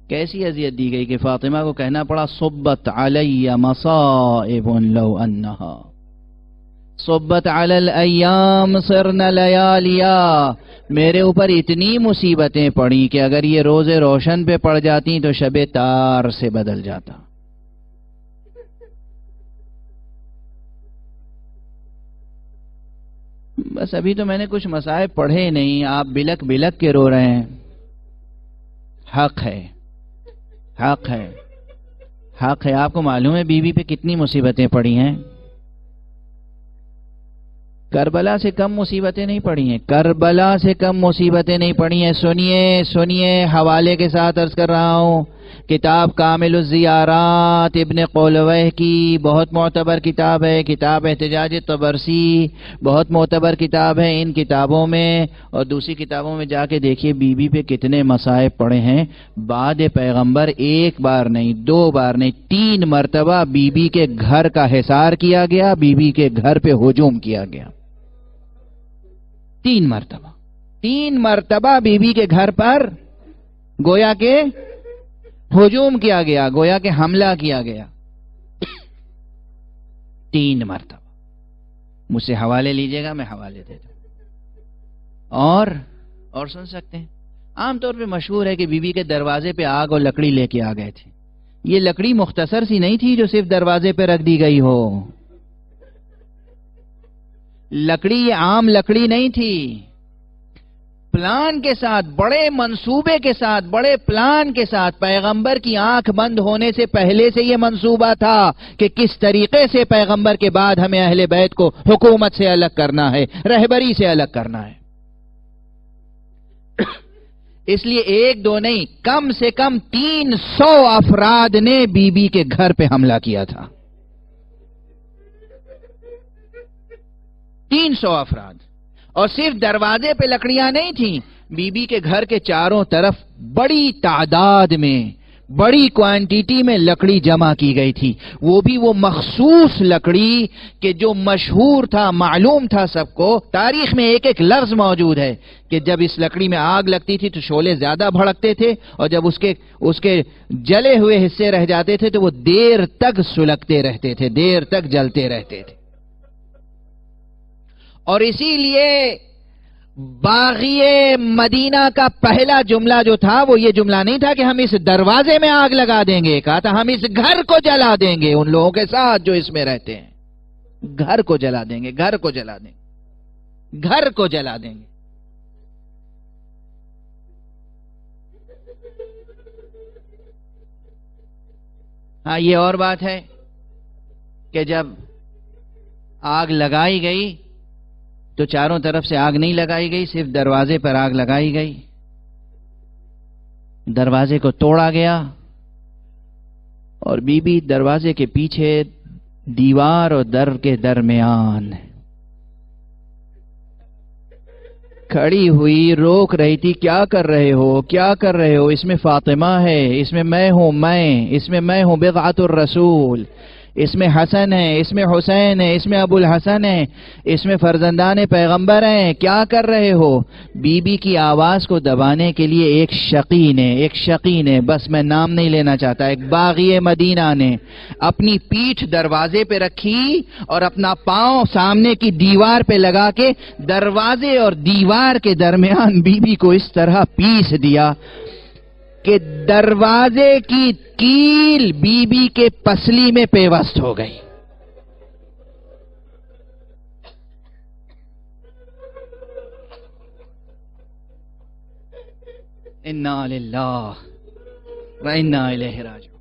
کیسی اذیت دی گئی کہ فاطمہ کو کہنا پڑا صبت علی مصائب لو انہا صبت علی الایام صرن لیالیا، میرے اوپر اتنی مصیبتیں پڑیں کہ اگر یہ روز روشن پہ پڑ جاتی تو شب تار سے بدل جاتا۔ بس ابھی تو میں نے کچھ مصائب پڑھے نہیں، آپ بلک بلک کے رو رہے ہیں۔ حق ہے، حق ہے، حق ہے۔ آپ کو معلوم ہے بیوی پہ کتنی مصیبتیں پڑی ہیں؟ کربلا سے کم مصیبتیں نہیں پڑی ہیں، کربلا سے کم مصیبتیں نہیں پڑی ہیں۔ سنیے سنیے، حوالے کے ساتھ عرض کر رہا ہوں، کتاب کامل الزیارات ابن قولویہ کی بہت معتبر کتاب ہے، کتاب احتجاج طبرسی بہت معتبر کتاب ہے۔ ان کتابوں میں اور دوسری کتابوں میں جا کے دیکھیے بیوی پہ کتنے مصائب پڑے ہیں۔ بعد پیغمبر ایک بار نہیں، دو بار نہیں، 3 مرتبہ بیوی کے گھر کا حصار کیا گیا، بیوی کے گھر پہ ہجوم کیا گیا۔ 3 مرتبہ بیوی کے گھر پر گویا کہ ہجوم کیا گیا، گویا کہ حملہ کیا گیا۔ 3 مرتبہ۔ مجھ سے حوالے لیجئے گا، میں حوالے دیتا ہوں۔ اور سن سکتے ہیں، عام طور پہ مشہور ہے کہ بیوی کے دروازے پہ آگ اور لکڑی لے کے آ گئے تھے۔ یہ لکڑی مختصر سی نہیں تھی جو صرف دروازے پہ رکھ دی گئی ہو، لکڑی یہ عام لکڑی نہیں تھی، پلان کے ساتھ، بڑے منصوبے کے ساتھ، بڑے پلان کے ساتھ۔ پیغمبر کی آنکھ بند ہونے سے پہلے سے یہ منصوبہ تھا کہ کس طریقے سے پیغمبر کے بعد ہمیں اہل بیت کو حکومت سے الگ کرنا ہے، رہبری سے الگ کرنا ہے۔ اس لیے 1-2 نہیں، کم سے کم 300 افراد نے بیوی کے گھر پہ حملہ کیا تھا۔ 300 افراد، اور صرف دروازے پہ لکڑیاں نہیں تھیں، بیوی کے گھر کے چاروں طرف بڑی تعداد میں، بڑی کوانٹیٹی میں لکڑی جمع کی گئی تھی۔ وہ بھی وہ مخصوص لکڑی کہ جو مشہور تھا، معلوم تھا سب کو، تاریخ میں ایک لفظ موجود ہے کہ جب اس لکڑی میں آگ لگتی تھی تو شعلے زیادہ بھڑکتے تھے، اور جب اس کے جلے ہوئے حصے رہ جاتے تھے تو وہ دیر تک سلگتے رہتے تھے، دیر تک جلتے رہتے تھے۔ اور اسی لیے باغی مدینہ کا پہلا جملہ جو تھا وہ یہ جملہ نہیں تھا کہ ہم اس دروازے میں آگ لگا دیں گے، کہا تھا ہم اس گھر کو جلا دیں گے، ان لوگوں کے ساتھ جو اس میں رہتے ہیں، گھر کو جلا دیں گے، گھر کو جلا دیں گے، گھر کو جلا دیں گے۔ ہاں، یہ اور بات ہے کہ جب آگ لگائی گئی تو چاروں طرف سے آگ نہیں لگائی گئی، صرف دروازے پر آگ لگائی گئی، دروازے کو توڑا گیا، اور بی بی دروازے کے پیچھے دیوار اور در کے درمیان کھڑی ہوئی روک رہی تھی، کیا کر رہے ہو، کیا کر رہے ہو؟ اس میں فاطمہ ہے، اس میں میں ہوں، اس میں میں ہوں بضعۃ الرسول، اس میں حسن ہے، اس میں حسین ہے، اس میں ابو الحسن ہے، اس میں فرزندان پیغمبر ہیں، کیا کر رہے ہو؟ بی بی کی آواز کو دبانے کے لیے ایک شقی نے، بس میں نام نہیں لینا چاہتا، ایک باغی مدینہ نے اپنی پیٹھ دروازے پہ رکھی اور اپنا پاؤں سامنے کی دیوار پہ لگا کے دروازے اور دیوار کے درمیان بی بی کو اس طرح پیس دیا کہ دروازے کی کیل بی بی کے پسلی میں پیوست ہو گئی۔ انا للہ و انا الیہ راجعون۔